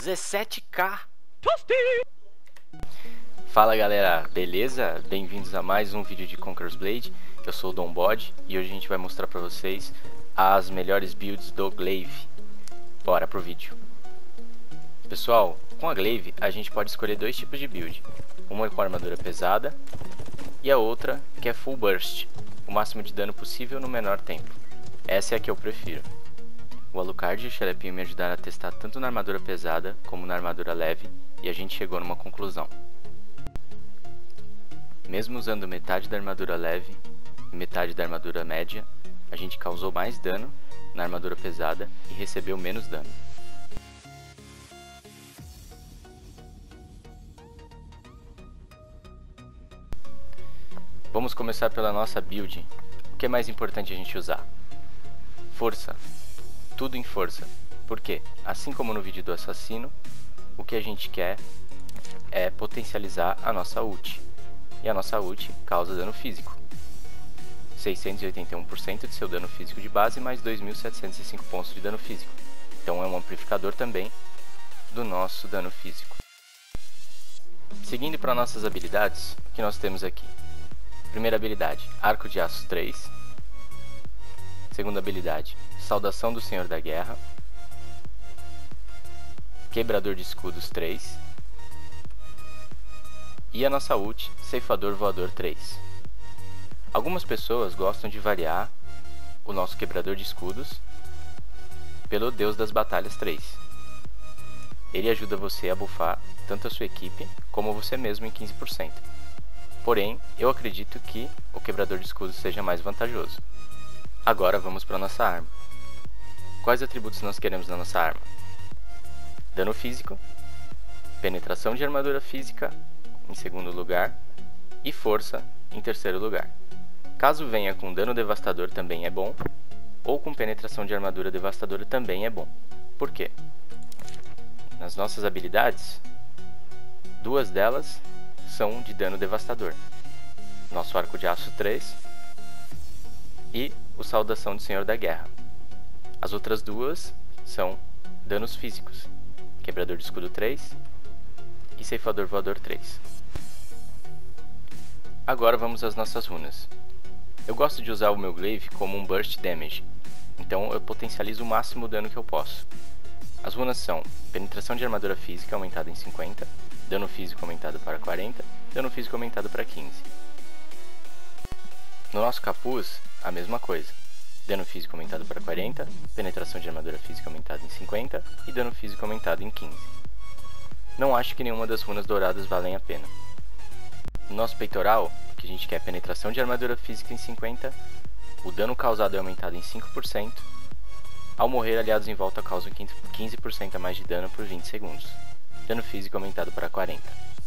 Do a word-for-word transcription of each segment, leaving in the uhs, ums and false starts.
dezessete K! Fala galera, beleza? Bem-vindos a mais um vídeo de Conqueror's Blade. Eu sou o Dombod e hoje a gente vai mostrar pra vocês as melhores builds do Glaive. Bora pro vídeo. Pessoal, com a Glaive a gente pode escolher dois tipos de build. Uma com armadura pesada e a outra que é Full Burst, o máximo de dano possível no menor tempo. Essa é a que eu prefiro. O Alucard e o Xalepinho me ajudaram a testar tanto na armadura pesada como na armadura leve e a gente chegou numa conclusão. Mesmo usando metade da armadura leve e metade da armadura média, a gente causou mais dano na armadura pesada e recebeu menos dano. Vamos começar pela nossa build. O que é mais importante a gente usar? Força. Tudo em força. Por quê? Assim como no vídeo do assassino, o que a gente quer é potencializar a nossa ult. E a nossa ult causa dano físico. seiscentos e oitenta e um por cento de seu dano físico de base, mais dois mil setecentos e cinco pontos de dano físico. Então é um amplificador também do nosso dano físico. Seguindo para nossas habilidades, o que nós temos aqui? Primeira habilidade, Arco de Aço três. Segunda habilidade, Saudação do Senhor da Guerra. Quebrador de Escudos três. E a nossa ult, Ceifador Voador três. Algumas pessoas gostam de variar o nosso Quebrador de Escudos pelo Deus das Batalhas três. Ele ajuda você a buffar tanto a sua equipe como você mesmo em quinze por cento. Porém, eu acredito que o Quebrador de Escudos seja mais vantajoso. Agora vamos para nossa arma. Quais atributos nós queremos na nossa arma? Dano físico, penetração de armadura física em segundo lugar e força em terceiro lugar. Caso venha com dano devastador também é bom, ou com penetração de armadura devastadora também é bom. Por quê? Nas nossas habilidades, duas delas são de dano devastador. Nosso Arco de Aço três e o Saudação do Senhor da Guerra. As outras duas são danos físicos, Quebrador de Escudo três e Ceifador Voador três. Agora vamos às nossas runas. Eu gosto de usar o meu Glaive como um Burst Damage, então eu potencializo o máximo dano que eu posso. As runas são Penetração de Armadura Física aumentada em cinquenta, Dano Físico aumentado para quarenta, Dano Físico aumentado para quinze. No nosso capuz, a mesma coisa. Dano Físico aumentado para quarenta, Penetração de Armadura Física aumentada em cinquenta e Dano Físico aumentado em quinze. Não acho que nenhuma das runas douradas valem a pena. No nosso peitoral, que a gente quer Penetração de Armadura Física em cinquenta, o dano causado é aumentado em cinco por cento. Ao morrer, aliados em volta causam quinze por cento a mais de dano por vinte segundos. Dano Físico aumentado para quarenta.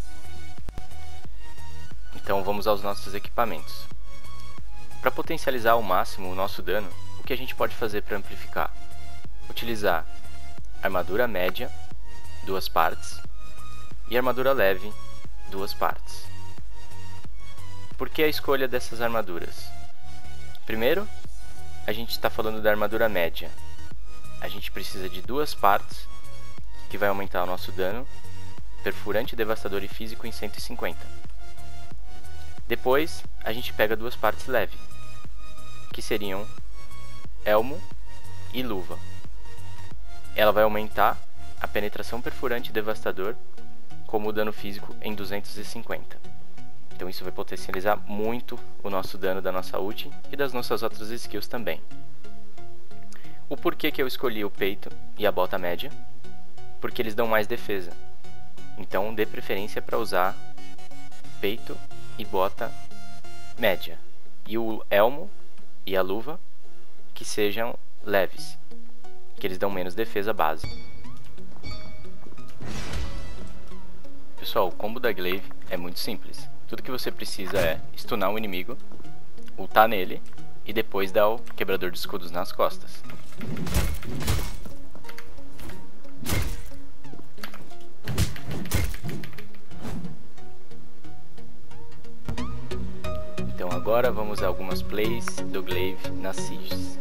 Então vamos aos nossos equipamentos. Para potencializar ao máximo o nosso dano, o que a gente pode fazer para amplificar? Utilizar armadura média, duas partes, e armadura leve, duas partes. Por que a escolha dessas armaduras? Primeiro, a gente está falando da armadura média. A gente precisa de duas partes, que vai aumentar o nosso dano perfurante, devastador e físico em cento e cinquenta. Depois, a gente pega duas partes leve, que seriam elmo e luva. Ela vai aumentar a penetração perfurante e devastador como o dano físico em duzentos e cinquenta. Então isso vai potencializar muito o nosso dano da nossa ult e das nossas outras skills também. O porquê que eu escolhi o peito e a bota média? Porque eles dão mais defesa. Então dê preferência para usar peito e bota média. E o elmo e a luva que sejam leves, que eles dão menos defesa base. Pessoal, o combo da Glaive é muito simples. Tudo que você precisa é stunar o inimigo, ultar nele e depois dar o Quebrador de Escudos nas costas. Então agora vamos a algumas plays do Glaive nas Sieges.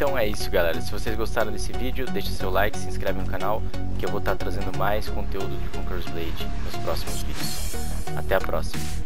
Então é isso, galera. Se vocês gostaram desse vídeo, deixa seu like, se inscreve no canal, que eu vou estar trazendo mais conteúdo de Conqueror's Blade nos próximos vídeos. Até a próxima.